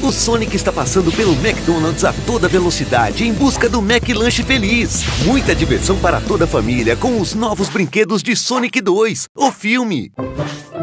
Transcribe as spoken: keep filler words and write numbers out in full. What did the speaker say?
O Sonic está passando pelo McDonald's a toda velocidade em busca do McLanche Feliz. Muita diversão para toda a família com os novos brinquedos de Sonic dois, o filme.